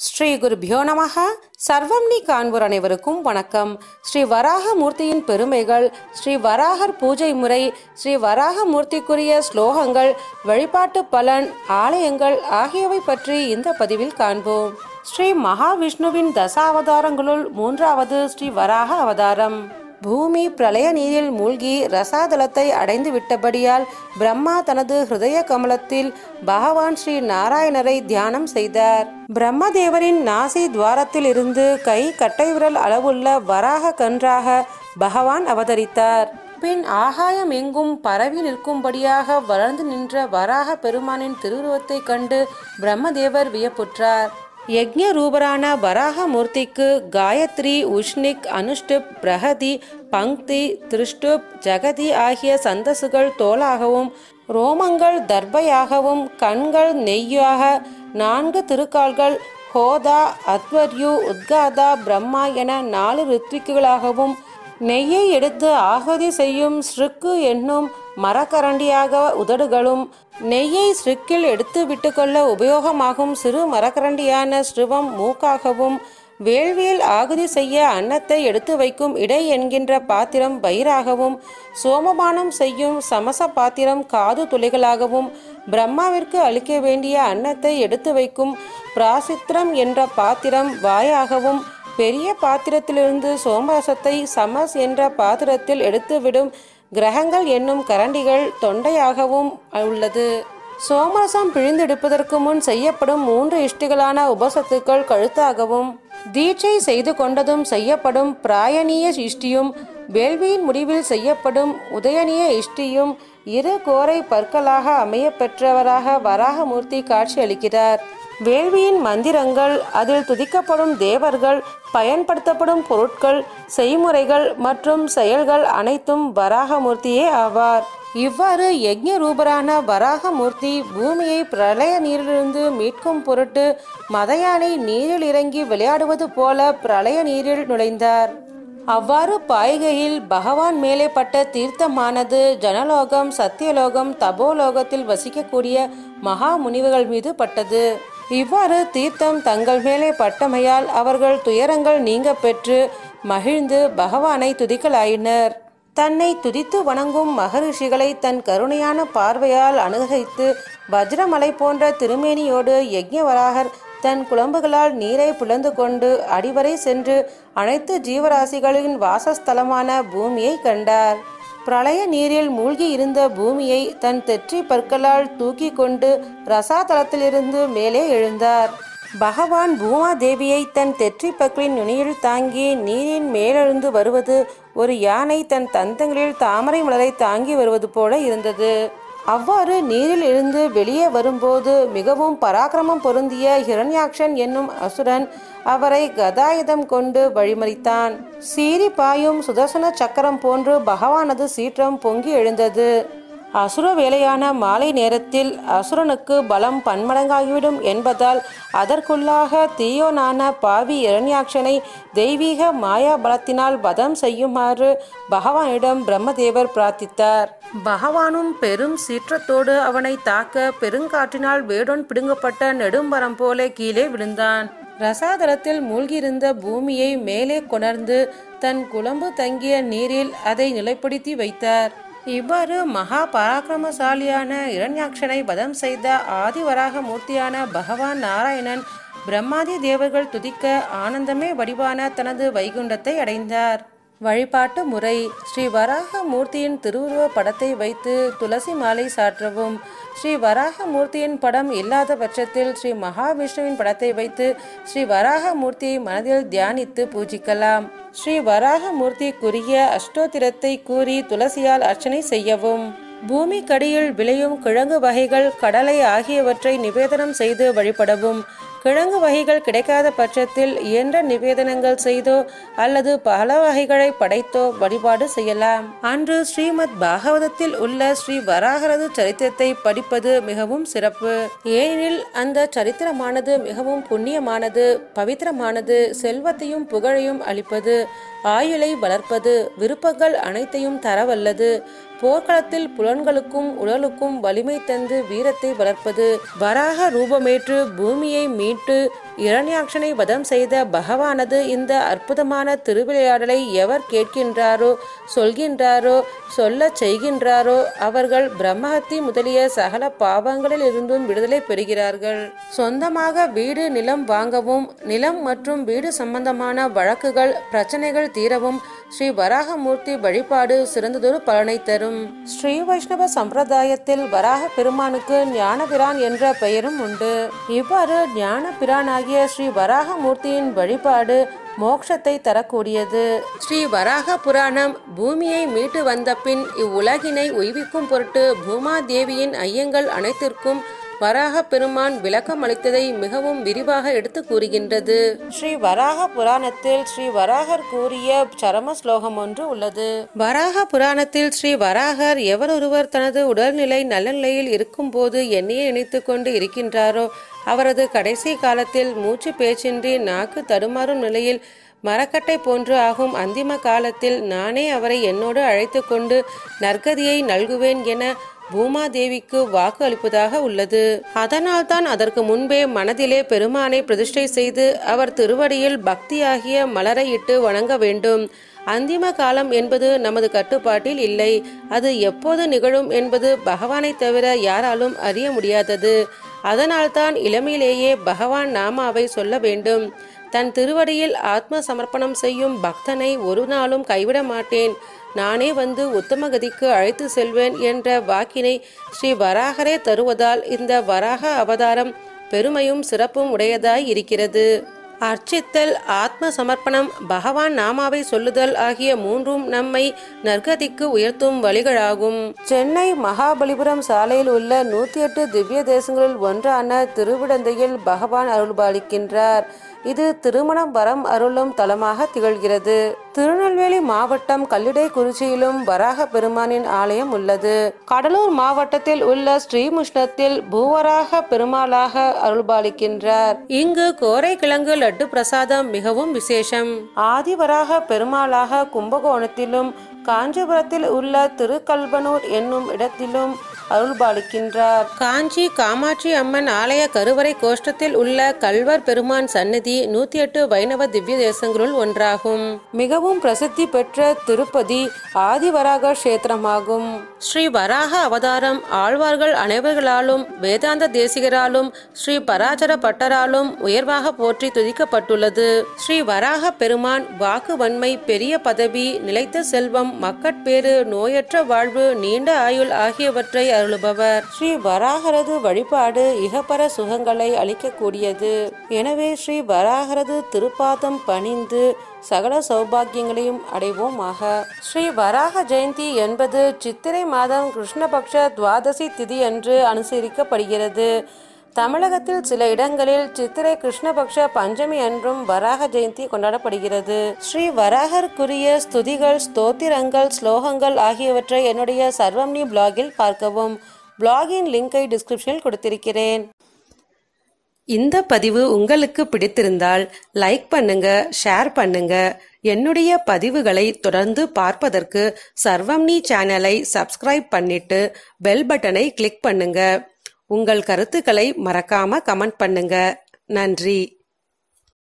ஸ்ரீ குருபியோ நமஹ. சர்வம் நீ காண்போர் அனைவருக்கும் வணக்கம். ஸ்ரீ வராகமூர்த்தியின் பெருமைகள், ஸ்ரீ வராகர் பூஜை முறை, ஸ்ரீ வராகமூர்த்திக்குரிய ஸ்லோகங்கள், வழிபாட்டு பலன், ஆலயங்கள் ஆகியவை பற்றி இந்த பதிவில் காண்போம். ஸ்ரீ மகாவிஷ்ணுவின் தசாவதாரங்களுள் மூன்றாவது ஸ்ரீ வராக அவதாரம். பூமி பிரளய நீரில் மூழ்கி ரசாதலத்தை அடைந்து விட்டபடியால் பிரம்மா தனது ஹிருதய கமலத்தில் பகவான் ஸ்ரீ நாராயணரை தியானம் செய்தார். பிரம்மதேவரின் நாசி துவாரத்தில் இருந்து கை கட்டை விரல் அளவுள்ள வராக கன்றாக பகவான் அவதரித்தார். பின் ஆகாயம் எங்கும் பரவி நிற்கும்படியாக வளர்ந்து நின்ற வராக பெருமானின் திருவுருவத்தை கண்டு பிரம்மதேவர் வியப்புற்றார். யக்ஞ ரூபரான வராகமூர்த்திக்கு காயத்ரி, உஷ்ணிக், அனுஷ்டுப், பிரகதி, பங்க்தி, திருஷ்டுப், ஜகதி ஆகிய சந்தசுகள் தோலாகவும், ரோமங்கள் தர்பையாகவும், கண்கள் நெய்யாக, 4 திருக்கால்கள், ஹோதா, அத்வர்யு, உத்காதா, பிரம்மா என 4 ரித்விக்குகளாகவும், நெய்யை எடுத்து ஆகுதி செய்யும் ஸ்ருக்கு என்னும் மரக்கரண்டியாக உதடுகளும், நெய்யை ஸ்ருக்கில் எடுத்து விட்டுக்கொள்ள உபயோகமாகும் சிறு மரக்கரண்டியான ஸ்ருவம் மூக்காகவும், வேள்வியில் ஆகுதி செய்ய அன்னத்தை எடுத்து வைக்கும் இடை என்கின்ற பாத்திரம் வயிறாகவும், சோமபானம் செய்யும் சமச பாத்திரம் காது துளைகளாகவும், பிரம்மாவிற்கு அளிக்க வேண்டிய அன்னத்தை எடுத்து வைக்கும் பிராசித்திரம் என்ற பாத்திரம் வாயாகவும், பெரிய பாத்திரத்திலிருந்து சோமரசத்தை சமஸ் என்ற பாத்திரத்தில் எடுத்துவிடும் கிரகங்கள் என்னும் கரண்டிகள் தொண்டையாகவும் உள்ளது. சோமரசம் பிழிந்தெடுப்பதற்கு முன் செய்யப்படும் 3 இஷ்டிகளான உபசத்துக்கள் கழுத்தாகவும், தீட்சை செய்து கொண்டதும் செய்யப்படும் பிராயணீய இஷ்டியும், வேள்வியின் முடிவில் செய்யப்படும் உதயணிய இஷ்டியும் 2 கோரை பற்களாக அமைய பெற்றவராக வராகமூர்த்தி காட்சி அளிக்கிறார். வேள்வியின் மந்திரங்கள், அதில் துதிக்கப்படும் தேவர்கள், பயன்படுத்தப்படும் பொருட்கள், செய்முறைகள் மற்றும் செயல்கள் அனைத்தும் வராகமூர்த்தியே ஆவார். இவ்வாறு யக்ஞ ரூபரான வராகமூர்த்தி பூமியை பிரளய நீரிலிருந்து மீட்கும் பொருட்டு மதயானை நீரில் இறங்கி விளையாடுவது போல பிரளய நீரில் நுழைந்தார். அவ்வாறு பாய்கையில் பகவான் மேலே பட்ட தீர்த்தமானது ஜனலோகம், சத்தியலோகம், தபோலோகத்தில் வசிக்கக்கூடிய மகா முனிவர்கள் மீது பட்டது. இவ்வாறு தீர்த்தம் தங்கள் மேலே பட்டமையால் அவர்கள் துயரங்கள் நீங்க பெற்று மகிழ்ந்து பகவானை துதிக்கலாயினர். தன்னை துதித்து வணங்கும் மகரிஷிகளை தன் கருணையான பார்வையால் அனுகரித்து வஜ்ரமலை போன்ற திருமேனியோடு யக்ஞவராகர் தன் குளம்புகளால் நீரை பிளந்து கொண்டு அடிவரை சென்று அனைத்து ஜீவராசிகளின் வாசஸ்தலமான பூமியை கண்டார். பிரளய நீரில் மூழ்கி இருந்த பூமியை தன் தெற்றி பற்களால் தூக்கி கொண்டு ரசாதலத்திலிருந்து மேலே எழுந்தார். பகவான் பூமாதேவியை தன் தெற்றி பற்களின் நுனியில் தாங்கி நீரின் மேலெழுந்து வருவது ஒரு யானை தன் தந்தங்களில் தாமரை மலரை தாங்கி வருவது போல இருந்தது. அவ்வாறு நீரில் இருந்து வெளியே வரும்போது மிகவும் பராக்கிரமம் பொருந்திய ஹிரண்யாக்ஷன் என்னும் அசுரன் அவரை கதாயுதம் கொண்டு வழிமறித்தான். சீறி பாயும் சுதர்சன சக்கரம் போன்று பகவானது சீற்றம் பொங்கி எழுந்தது. அசுர வேளையான மாலை நேரத்தில் அசுரனுக்கு பலம் பன்மடங்காகிவிடும் என்பதால் அதற்குள்ளாக தீயோனான பாவி இரண்யாக்ஷனை தெய்வீக மாயா பலத்தினால் வதம் செய்யுமாறு பகவானிடம் பிரம்மதேவர் பிரார்த்தித்தார். பகவானும் பெரும் சீற்றத்தோடு அவனை தாக்க பெருங்காற்றினால் வேடொன் பிடுங்கப்பட்ட நெடும்பரம் போல கீழே விழுந்தான். ரசாதலத்தில் மூழ்கியிருந்த பூமியை மேலே கொணர்ந்து தன் குளம்பு தங்கிய நீரில் அதை நிலைப்படுத்தி வைத்தார். இவ்வாறு மகா பராக்கிரமசாலியான இரண்யாக்ஷனை வதம் செய்த ஆதிவராக மூர்த்தியான பகவான் நாராயணன் பிரம்மாதி தேவர்கள் துதிக்க ஆனந்தமே வடிவான தனது வைகுண்டத்தை அடைந்தார். வழிபாட்டு முறை: ஸ்ரீ வராகமூர்த்தியின் திருவுருவ படத்தை வைத்து துளசி மாலை சாற்றவும். ஸ்ரீ வராகமூர்த்தியின் படம் இல்லாத பட்சத்தில் ஸ்ரீ மகாவிஷ்ணுவின் படத்தை வைத்து ஸ்ரீ வராகமூர்த்தியை மனதில் தியானித்து பூஜிக்கலாம். ஸ்ரீ வராகமூர்த்திக்குரிய அஷ்டோத்திரத்தை கூறி துளசியால் அர்ச்சனை செய்யவும். பூமிக்கடியில் விளையும் கிழங்கு வகைகள், கடலை ஆகியவற்றை நிவேதனம் செய்து வழிபடவும். கிழங்கு வகைகள் கிடைக்காத பட்சத்தில் இயன்ற நிவேதனங்கள் செய்தோ அல்லது பல வகைகளை படைத்தோ வழிபாடு செய்யலாம். அன்று ஸ்ரீமத் பாகவதத்தில் உள்ள ஸ்ரீ வராகரது சரித்திரத்தை படிப்பது மிகவும் சிறப்பு. ஏனெனில் அந்த சரித்திரமானது மிகவும் புண்ணியமானது, பவித்திரமானது, செல்வத்தையும் புகழையும் அளிப்பது, ஆயுளை வளர்ப்பது, விருப்பங்கள் அனைத்தையும் தரவல்லது, போர்க்களத்தில் புலன்களுக்கும் உடலுக்கும் வலிமை தந்து வீரத்தை வளர்ப்பது, வராக ரூபமேற்று பூமியை மீட்டு இரண்யாக்ஷனை வதம் செய்த பகவானது இந்த அற்புதமான திருவிளையாடலை எவர் கேட்கின்றாரோ, சொல்கின்றாரோ, சொல்லச் செய்கின்றாரோ அவர்கள் பிரம்மஹத்தி முதலிய சகல பாவங்களில் இருந்தும் விடுதலை பெறுகிறார்கள். சொந்தமாக வீடு நிலம் வாங்கவும், நிலம் மற்றும் வீடு சம்பந்தமான வழக்குகள் பிரச்சனைகள் தீரவும் ஸ்ரீ வராகமூர்த்தி வழிபாடு சிறந்ததொரு பலனை தரும். ஸ்ரீ வைஷ்ணவ சம்பிரதாயத்தில் வராக பெருமானுக்கு ஞானபிரான் என்ற பெயரும் உண்டு. இவ்வாறு ஞான பிரானாகிய ஸ்ரீ வராகமூர்த்தியின் வழிபாடு மோட்சத்தை தரக்கூடியது. ஸ்ரீ வராக புராணம் பூமியை மீட்டு வந்த பின் இவ்வுலகினை உய்விக்கும் பொருட்டு பூமாதேவியின் ஐயங்கள் அனைத்திற்கும் வராக பெருமான் விளக்கம் அளித்ததை மிகவும் விரிவாக எடுத்து கூறுகின்றது. ஸ்ரீ வராக புராணத்தில் ஸ்ரீ வராகர் கூறிய சரம ஸ்லோகம் ஒன்று உள்ளது. வராக புராணத்தில் ஸ்ரீ வராகர் எவரொருவர் தனது உடல்நிலை நல்ல நிலையில் இருக்கும் போது என்னையே நினைத்து கொண்டு இருக்கின்றாரோ அவரது கடைசி காலத்தில் மூச்சு பேச்சின்றி நாக்கு தடுமாறும் நிலையில் மரக்கட்டை போன்று ஆகும் அந்திம காலத்தில் நானே அவரை என்னோடு அழைத்து கொண்டு நற்கதியை நல்குவேன் என பூமாதேவிக்கு வாக்கு அளிப்பதாக உள்ளது. அதனால் தான் அதற்கு முன்பே மனதிலே பெருமானை பிரதிஷ்டை செய்து அவர் திருவடியில் பக்தியாகிய மலரை இட்டு வணங்க வேண்டும். அந்திம காலம் என்பது நமது கட்டுப்பாட்டில் இல்லை. அது எப்போது நிகழும் என்பது பகவானை தவிர யாராலும் அறிய முடியாதது. அதனால்தான் இளமையிலேயே பகவான் நாமாவை சொல்ல வேண்டும். தன் திருவடியில் ஆத்ம சமர்ப்பணம் செய்யும் பக்தனை ஒரு நாளும் கைவிட மாட்டேன், நானே வந்து உத்தமகதிக்கு அழைத்து செல்வேன் என்ற வாக்கினை ஸ்ரீ வராகரே தருவதால் இந்த வராக அவதாரம் பெருமையும் சிறப்பும் உடையதாய் இருக்கிறது. அர்ச்சித்தல், ஆத்ம சமர்ப்பணம், பகவான் நாமாவை சொல்லுதல் ஆகிய மூன்றும் நம்மை நற்கதிக்கு உயர்த்தும் வழிகளாகும். சென்னை மகாபலிபுரம் சாலையில் உள்ள 108 திவ்ய தேசங்களில் ஒன்றான திருவிடந்தையில் பகவான் அருள்பாலிக்கின்றார். இது திருமணம் வரம் அருளும் தலமாக திகழ்கிறது. திருநெல்வேலி மாவட்டம் கல்லிடைக்குறிச்சியிலும் வராக பெருமானின் ஆலயம் உள்ளது. கடலூர் மாவட்டத்தில் உள்ள ஸ்ரீமுஷ்ணத்தில் பூவராக பெருமாளாக அருள்பாலிக்கின்றார். இங்கு கோரை கிழங்கு லட்டு பிரசாதம் மிகவும் விசேஷம். ஆதிவராக பெருமாளாக கும்பகோணத்திலும் காஞ்சிபுரத்தில் உள்ள திருக்கல்பனூர் என்னும் இடத்திலும் அருள்பாலிக்கின்றார். காஞ்சி காமாட்சி அம்மன் ஆலய கருவறை கோஷ்டத்தில் உள்ள கல்வர் பெருமான் சன்னதி 108 வைணவ திவ்ய தேசங்களுள் ஒன்றாகும். மிகவும் பிரசித்தி பெற்ற திருப்பதி ஆதிவராக கஷேத்திரமாகும். ஸ்ரீ வராக அவதாரம் ஆழ்வார்கள் அனைவர்களாலும் வேதாந்த தேசிகராலும் ஸ்ரீ பராசர பட்டராலும் உயர்வாக போற்றி துதிக்கப்பட்டுள்ளது. ஸ்ரீ வராக பெருமான் வாக்கு வன்மை, பெரிய பதவி, நிலைத்த செல்வம், மக்கட்பேறு, நோயற்ற வாழ்வு, நீண்ட ஆயுள் ஆகியவற்றை அருளுபவர். ஸ்ரீ வராகரது வழிபாடு இகப்பர சுகங்களை அளிக்கக்கூடியது. எனவே ஸ்ரீ வராகரது திருப்பாதம் பணிந்து சகல சௌபாகியங்களையும் அடைவோமாக. ஸ்ரீ வராக ஜெயந்தி என்பது சித்திரை மாதம் கிருஷ்ணபக்ஷ துவாதசி திதி அன்று அனுசரிக்கப்படுகிறது. தமிழகத்தில் சில இடங்களில் சித்திரை கிருஷ்ணபக்ஷ பஞ்சமி அன்றும் வராக ஜெயந்தி கொண்டாடப்படுகிறது. ஸ்ரீ வராகருக்குரிய ஸ்துதிகள், ஸ்தோத்திரங்கள், ஸ்லோகங்கள் ஆகியவற்றை என்னுடைய சர்வம்னி பிளாகில் பார்க்கவும். பிளாகின் லிங்கை டிஸ்கிரிப்ஷனில் கொடுத்திருக்கிறேன். இந்த பதிவு உங்களுக்கு பிடித்திருந்தால் லைக் பண்ணுங்க, ஷேர் பண்ணுங்க. என்னுடைய பதிவுகளை தொடர்ந்து பார்ப்பதற்கு சர்வம்னி சேனலை சப்ஸ்கிரைப் பண்ணிட்டு பெல் பட்டனை கிளிக் பண்ணுங்க. உங்கள் கருத்துக்களை மறக்காம கமெண்ட் பண்ணுங்க. நன்றி.